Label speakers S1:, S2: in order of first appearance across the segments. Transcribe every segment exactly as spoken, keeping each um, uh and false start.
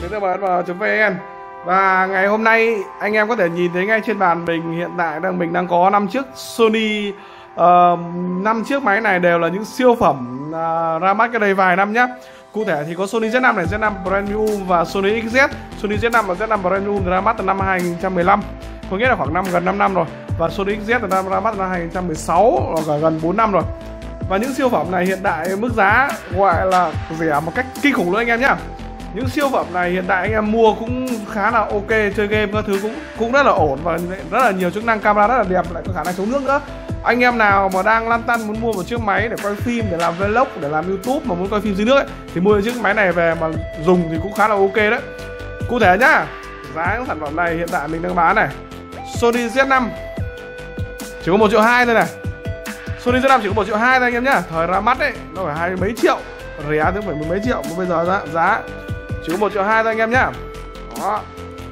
S1: tê bờ ét chấm vn. Và ngày hôm nay anh em có thể nhìn thấy ngay trên bàn mình hiện tại đang mình đang có năm chiếc Sony, năm uh, chiếc máy này đều là những siêu phẩm uh, ra mắt cái đây vài năm nhá. Cụ thể thì có Sony Z năm này, Z năm Premium và Sony ích dét. Sony Z năm và Z năm Premium ra mắt từ năm hai nghìn không trăm mười lăm, có nghĩa là khoảng năm gần năm năm rồi. Và Sony ích dét ra mắt năm hai nghìn không trăm mười sáu, là gần bốn năm rồi. Và những siêu phẩm này hiện tại mức giá gọi là rẻ một cách kinh khủng luôn anh em nhá. Những siêu phẩm này hiện tại anh em mua cũng khá là ok, chơi game các thứ cũng cũng rất là ổn và rất là nhiều chức năng, camera rất là đẹp, lại có khả năng chống nước nữa. Anh em nào mà đang lăn tăn muốn mua một chiếc máy để quay phim, để làm vlog, để làm YouTube mà muốn quay phim dưới nước ấy, thì mua chiếc máy này về mà dùng thì cũng khá là ok đấy. Cụ thể nhá, giá những sản phẩm này hiện tại mình đang bán này, Sony Z năm chỉ có một triệu hai thôi này. Sony Z năm chỉ có một triệu hai thôi anh em nhá. Thời ra mắt ấy nó phải hai mấy triệu, rẻ thì phải mười mấy triệu, mà bây giờ giá, giá chỉ có một triệu hai thôi anh em nhá. Đó.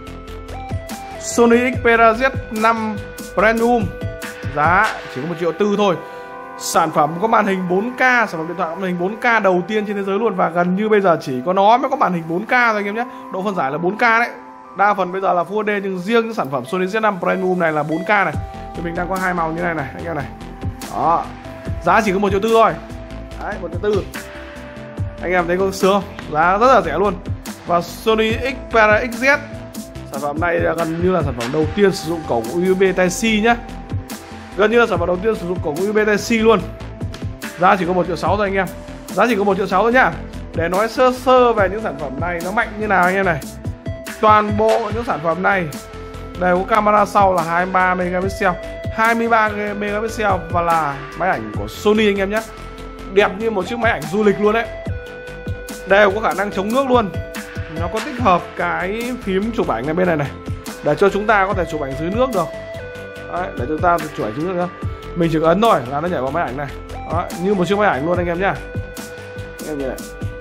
S1: Sony Xperia Z năm Premium giá chỉ có một triệu tư thôi. Sản phẩm có màn hình bốn K, sản phẩm điện thoại có màn hình bốn K đầu tiên trên thế giới luôn, và gần như bây giờ chỉ có nó mới có màn hình bốn K thôi anh em nhé. Độ phân giải là bốn K đấy. Đa phần bây giờ là Full hát đê, nhưng riêng những sản phẩm Sony Z năm Premium này là bốn K này. Thì mình đang có hai màu như này này anh em này. Đó. Giá chỉ có một triệu tư thôi. Đấy, một triệu tư. Anh em thấy có sướng không? Giá rất là rẻ luôn. Và Sony Xperia ích dét, sản phẩm này là gần như là sản phẩm đầu tiên sử dụng cổng u ét bê Type-C nhé. Gần như là sản phẩm đầu tiên sử dụng cổng u ét bê Type-C luôn. Giá chỉ có một triệu sáu thôi anh em. Giá chỉ có một triệu sáu thôi nhá. Để nói sơ sơ về những sản phẩm này nó mạnh như nào anh em này. Toàn bộ những sản phẩm này đều có camera sau là hai mươi ba megapixel, hai mươi ba megapixel và là máy ảnh của Sony anh em nhé. Đẹp như một chiếc máy ảnh du lịch luôn đấy. Đều có khả năng chống nước luôn. Nó có tích hợp cái phím chụp ảnh này bên này này, để cho chúng ta có thể chụp ảnh dưới nước được. Đấy, để chúng ta chụp ảnh dưới nước nữa. Mình chỉ ấn thôi là nó nhảy vào máy ảnh này. Đó, như một chiếc máy ảnh luôn anh em nhá. Anh em nhìn này.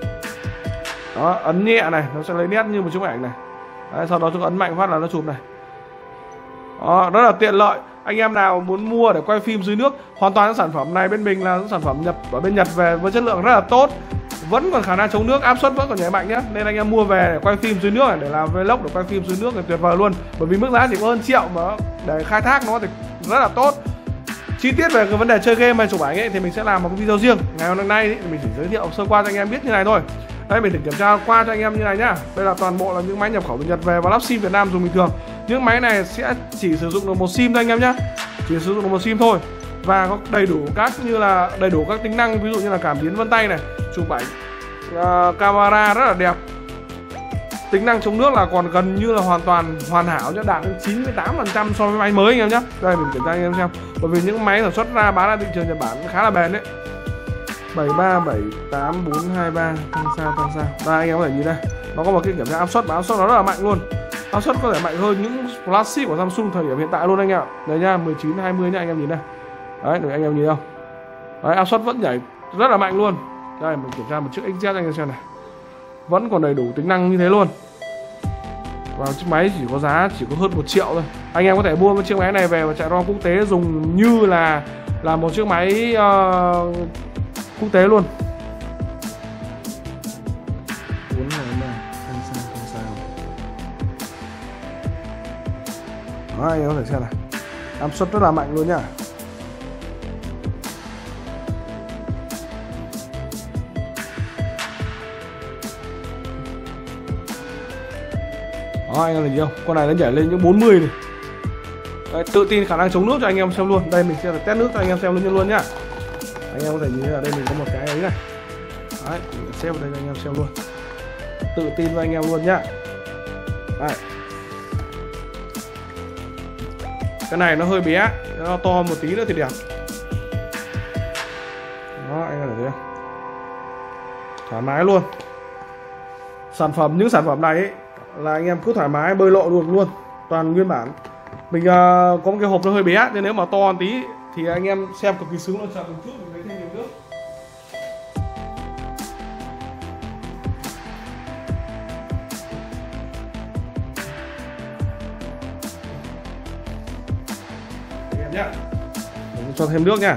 S1: Đó, ấn nhẹ này nó sẽ lấy nét như một chiếc máy ảnh này. Đấy, sau đó chúng ấn mạnh phát là nó chụp này. Đó, rất là tiện lợi. Anh em nào muốn mua để quay phim dưới nước, hoàn toàn những sản phẩm này bên mình là những sản phẩm nhập ở bên Nhật về với chất lượng rất là tốt, vẫn còn khả năng chống nước, áp suất vẫn còn nhảy mạnh nhé. Nên anh em mua về để quay phim dưới nước này, để làm vlog, để quay phim dưới nước thì tuyệt vời luôn. Bởi vì mức giá chỉ có hơn triệu mà để khai thác nó thì rất là tốt. Chi tiết về cái vấn đề chơi game hay chụp ảnh ấy thì mình sẽ làm một cái video riêng. Ngày hôm nay thì mình chỉ giới thiệu sơ qua cho anh em biết như này thôi. Đây mình thử kiểm tra qua cho anh em như này nhá. Đây là toàn bộ là những máy nhập khẩu từ Nhật về và lắp sim Việt Nam dùng bình thường. Những máy này sẽ chỉ sử dụng được một sim thôi anh em nhá. Chỉ sử dụng được một sim thôi. Và có đầy đủ các như là đầy đủ các tính năng, ví dụ như là cảm biến vân tay này, chụp ảnh, uh, camera rất là đẹp. Tính năng chống nước là còn gần như là hoàn toàn hoàn hảo nhá, đạt đến chín mươi tám phần trăm so với máy mới anh em nhé. Đây mình kiểm tra anh em xem. Bởi vì những máy sản xuất ra bán ra thị trường Nhật Bản khá là bền đấy. bảy ba bảy tám bốn hai ba, tăng sao tăng sao. Đây anh em có thể nhìn đây, nó có một cái kiểm tra áp suất, mà áp suất nó rất là mạnh luôn. Áp suất có thể mạnh hơn những flagship của Samsung thời điểm hiện tại luôn anh em ạ. Đây nha, mười chín hai mươi nhá, anh em nhìn đây. Đấy, được anh em nhìn không? Đấy, áp suất vẫn nhảy rất là mạnh luôn. Đây mình kiểm tra một chiếc ích dét anh em xem này, vẫn còn đầy đủ tính năng như thế luôn. Và chiếc máy chỉ có giá chỉ có hơn một triệu thôi. Anh em có thể mua một chiếc máy này về và chạy ROM quốc tế dùng như là là một chiếc máy uh, quốc tế luôn. Đó, anh em có thể xem này, áp suất rất là mạnh luôn nhá. Đó, anh em thấy không? Con này nó nhảy lên những bốn mươi này. Đấy, tự tin khả năng chống nước cho anh em xem luôn. Đây mình sẽ test nước cho anh em xem luôn luôn nhá. Anh em có thể nhìn thấy ở đây mình có một cái ấy này. Đấy, mình xem vào đây cho anh em xem luôn. Tự tin với anh em luôn nhá. Đây. Cái này nó hơi bé, nó to một tí nữa thì đẹp. Đó, anh em thấy không? Thoải mái luôn. Sản phẩm, những sản phẩm này ấy, là anh em cứ thoải mái bơi lội luôn luôn, toàn nguyên bản. Mình uh, có một cái hộp nó hơi bé, nên nếu mà to một tí thì anh em xem cực kỳ sướng luôn. Chờ một chút mình lấy thêm nhiều nước. Anh em nhá, mình cho thêm nước nha.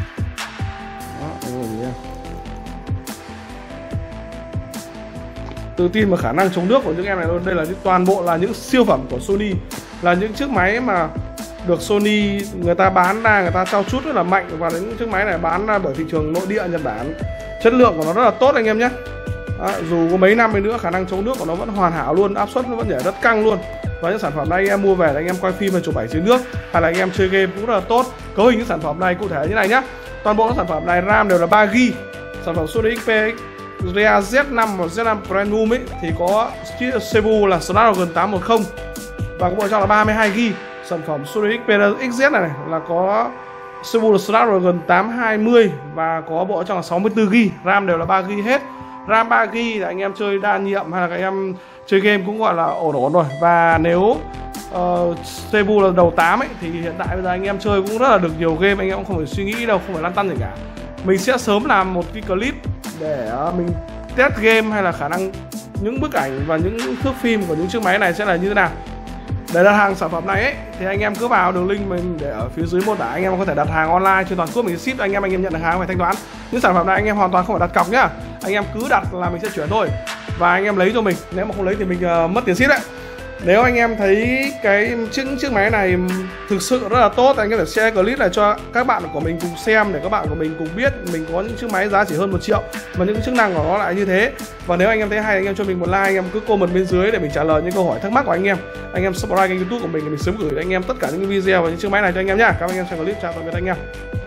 S1: Đó, anh em nhìn nha. tự tin và khả năng chống nước của những em này luôn. Đây là những, toàn bộ là những siêu phẩm của Sony, là những chiếc máy mà được Sony người ta bán ra, người ta trau chuốt rất là mạnh, và những chiếc máy này bán ra bởi thị trường nội địa Nhật Bản. Chất lượng của nó rất là tốt anh em nhé. Đó, dù có mấy năm nữa khả năng chống nước của nó vẫn hoàn hảo luôn, áp suất nó vẫn nhảy rất căng luôn. Và những sản phẩm này anh em mua về là anh em quay phim và chụp ảnh dưới nước, hay là anh em chơi game cũng rất là tốt. Cấu hình những sản phẩm này cụ thể như này nhá. Toàn bộ các sản phẩm này RAM đều là ba gi ga bai. Sản phẩm Sony ích pê Rea Z năm và Z năm Premium ấy thì có chip xê pê u là Snapdragon tám một không và có bộ trong là ba mươi hai gi ga bai. Sản phẩm Sony Xperia ích dét này, này là có xê pê u là Snapdragon tám hai mươi và có bộ trong là sáu mươi tư gi ga bai. RAM đều là ba gi ga bai hết. RAM ba gi ga bai là anh em chơi đa nhiệm hay là các em chơi game cũng gọi là ổn ổn rồi. Và nếu uh, xê pê u là đầu tám ấy thì hiện tại bây giờ anh em chơi cũng rất là được nhiều game, anh em cũng không phải suy nghĩ đâu, không phải lăn tăn gì cả. Mình sẽ sớm làm một cái clip để uh, mình test game hay là khả năng những bức ảnh và những thước phim của những chiếc máy này sẽ là như thế nào. Để đặt hàng sản phẩm này ấy, thì anh em cứ vào đường link mình để ở phía dưới mô tả, anh em có thể đặt hàng online trên toàn quốc, mình ship anh em, anh em nhận được hàng phải thanh toán. Những sản phẩm này anh em hoàn toàn không phải đặt cọc nhá, anh em cứ đặt là mình sẽ chuyển thôi và anh em lấy cho mình, nếu mà không lấy thì mình uh, mất tiền ship đấy. Nếu anh em thấy cái chiếc chiếc máy này thực sự rất là tốt, anh có thể share clip này cho các bạn của mình cùng xem để các bạn của mình cùng biết mình có những chiếc máy giá chỉ hơn một triệu và những chức năng của nó lại như thế. Và nếu anh em thấy hay, anh em cho mình một like, anh em cứ comment bên dưới để mình trả lời những câu hỏi thắc mắc của anh em. Anh em subscribe kênh YouTube của mình để mình sớm gửi cho anh em tất cả những video và những chiếc máy này cho anh em nhá. Cảm ơn anh em xem clip, chào tạm biệt anh em.